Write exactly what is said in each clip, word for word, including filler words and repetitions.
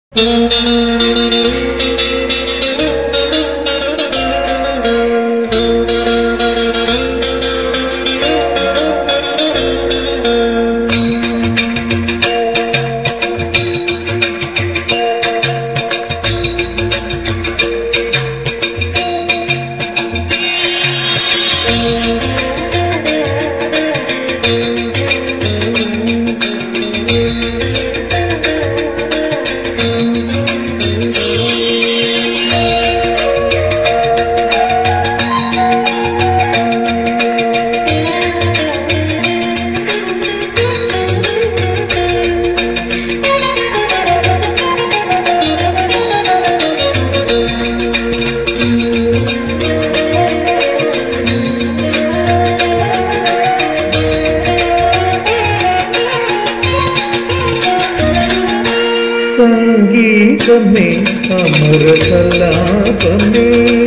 संगीतमे अमर सल्लापमे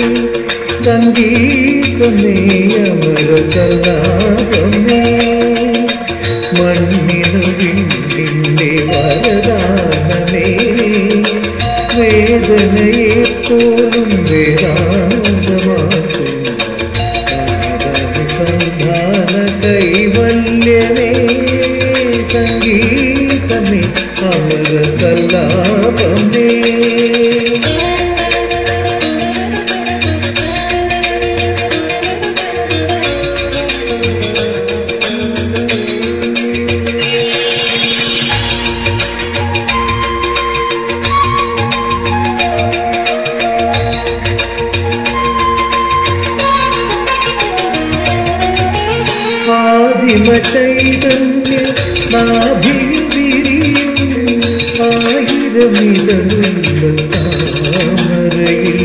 संगीतमे अमर सल्लापमे मण्णिनु विण्डिन्ने वरदानमे वेदनये पोलुम वेदान्तमाकुम संधान कैवल्यमे संगीतमे अमर सल्लापमे ആദിമ ചൈതന്യ നാഭിവിരിയും ആയിരമിതളുള്ള താമരയിൽ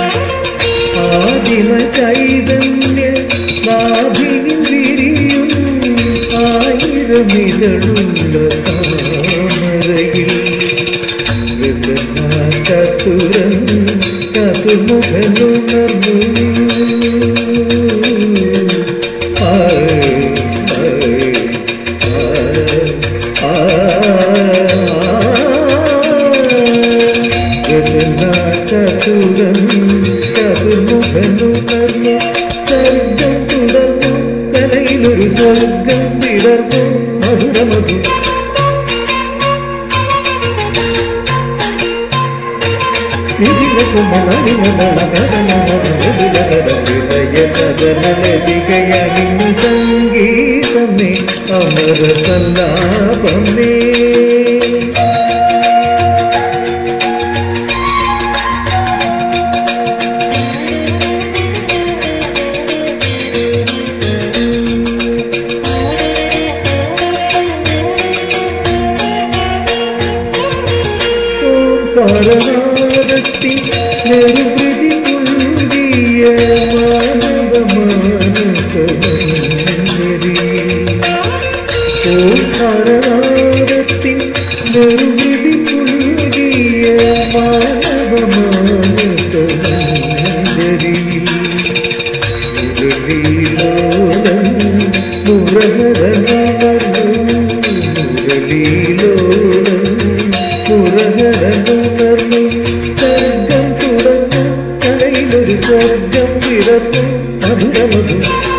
ആദിമ ചൈതന്യ നാഭിവിരിയും ആയിരമിതളുള്ള താമരയിൽ ചതുരൻ ചതുർമുഖനുണർന്നു ചതുരൻ ചതുർമുഖനുണർന്നു സർഗം തുടർന്നു കലയിലൊരു സ്വർഗം വിടർന്നു മധുരമധു ഹൃദയകഥനലതികയണിഞ്ഞു സംഗീതമേ അമര സല്ലാപമേ പരനാരത്തി നെറുകൃതി പുൽകിയ മാനവമാനസമഞ്ജരി ഓ പരനാരത്തി നെറുകൃതി പുൽകിയ മാനവമാനസമഞ്ജരി മുരളീലോലം മുരഹരനമർന്നു മുരളീലോലം മുരഹരനുണർന്നു സർഗം തുടർന്നു കലയിലൊരു സ്വർഗം വിടർന്നു മധുരമധു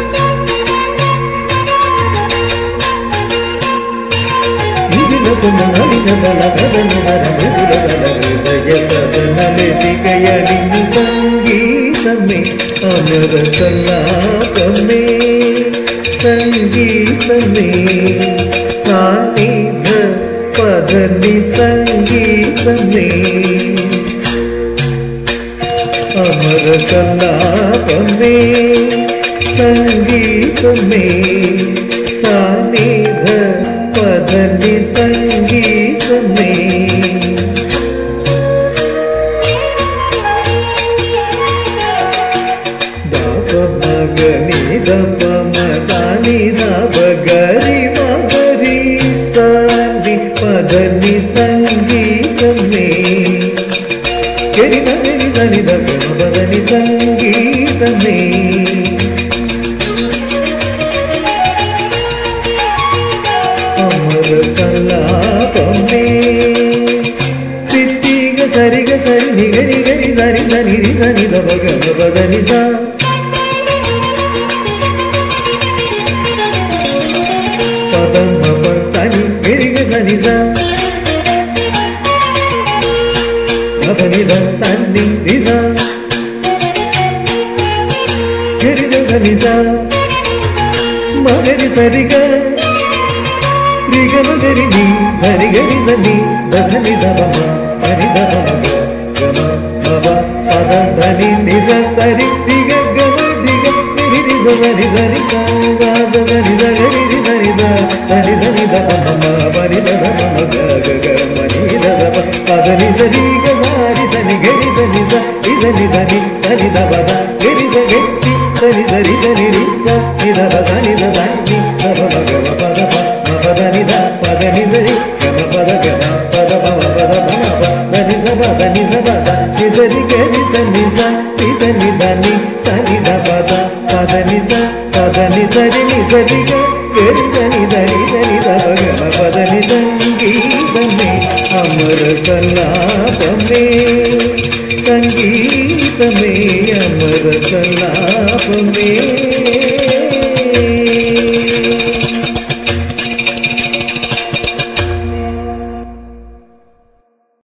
ഹൃദയകഥനലതികയണിഞ്ഞു സംഗീതമേ അമര സല്ലാപമേ സംഗീതമേ സാന്നിധ്യ പദനി സംഗീതമേ അമര സല്ലാപമേ സംഗീതമേ സാന്നിധ്യ പദനി സംഗീതമേ ദാപമഗനി ദപമസാനി ദാപഗരി മഗരി സാനി പദനി സംഗീതമേ ഗരി മഗരി ധനി ദപമ പദനി സംഗീതമേ അമര സല്ലാപമേ സിദ്ധിക సరిగ సరి నిగరి గరి సరి దని రి దని దమ గమ పదని సా పదం ప సని గరిగ సని సా పదని ద సని రి సా గరి ద సని సా మగరి సరిగ రిగమ గరి ని ధరి గరి దని దని దమ పని దమ గమ మవ పద ధని నిజ సరి దిగ గమ దిగ నిరి నిజ ధని ధని గా ధని ధని ధని ధ ధని ధని దమ మమ పని దమ మమ గ గ మని దమ పద ని ధని గ ధని ధని గరి ధని ధ ధని ధని ధని దమ ద గరి ధ గట్టి ధని ధని ధని రి ధ ని ధ ధని ధ ధని దమ గమ పద ప పద ని ధ పద ని ధని గమ పద గమ పద మమ పద మమ ధని ధ ధని ధ ధ ని ధని గరి ధని ధ ని ధని ధని ధని ధ పద పద ని ధ పద ని ధని ని ధని గ గరి ధని ధని ధని ధ గమ పద ని సంగీతమే అమర సల్లాపమే సంగీతమే అమర సల్లాపమే